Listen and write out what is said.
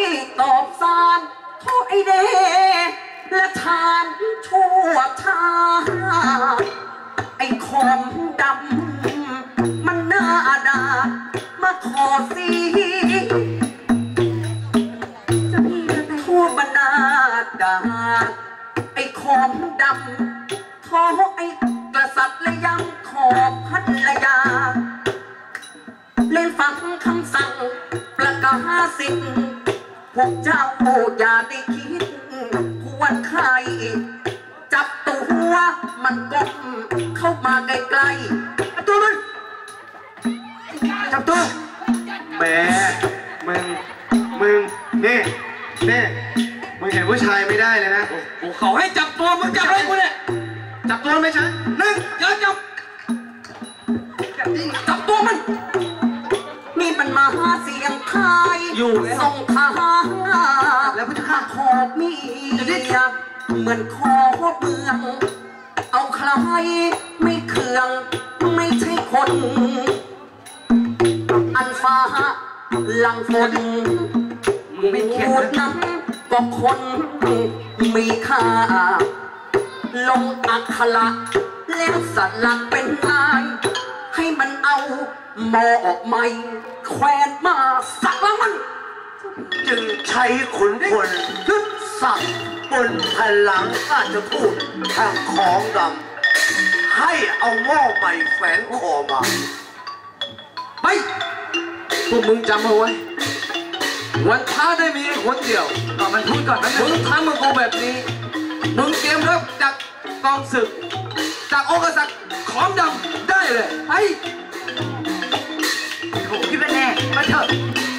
ตอบสารโทษไอเดและทานชั่วช้าไอ้ของดำมันน่าด่ามาขอสีทั่วบรรดาด่าไอ้ของดำท้อไอ้กษัตริย์และยังขอพันรยาเล่นฟังคำสั่งประกาศสิทธิ์พวกเจ้าอย่าได้คิดควรใครจับตัวมันก้มเข้ามาใกล้ๆตัวมันจับตัวแหมมึงนี่มึงเห็นผู้ชายไม่ได้เลยนะกูเขาให้จับตัวมึงจับอะไรกูเนี่ยจับตัวไม่ใช่นั่งเดี๋ยวจับตัวมันนี่มันมาหาเสียงทายอยู่ส่งขาแล้วพุทธาขอบมีเหมือนคอเบืองเอาใครไม่เคืองไม่ใช่คนอันฟ้าหลังฝนไม่เขียนนั้นก็คนมีค่าลงอักขระแล้วสลักเป็นลายให้มันเอาหมอออกใหม่แขวนมาสักแล้วมันจึงใช้ขุนพลยึดสักบนพลังราชทูตทางของดำให้เอาหม้อใหม่แขวนคอมาไปพวกมึงจำเอาไว้วันท้าได้มีคนเดียวก่อนมันพูดก่อนนะมึงทำมึงกูแบบนี้มึงเตรียมรับจากกองศึกจากองค์กษัตริย์ของดำได้เลยไปโหพี่เป็นแน่มาเถอะ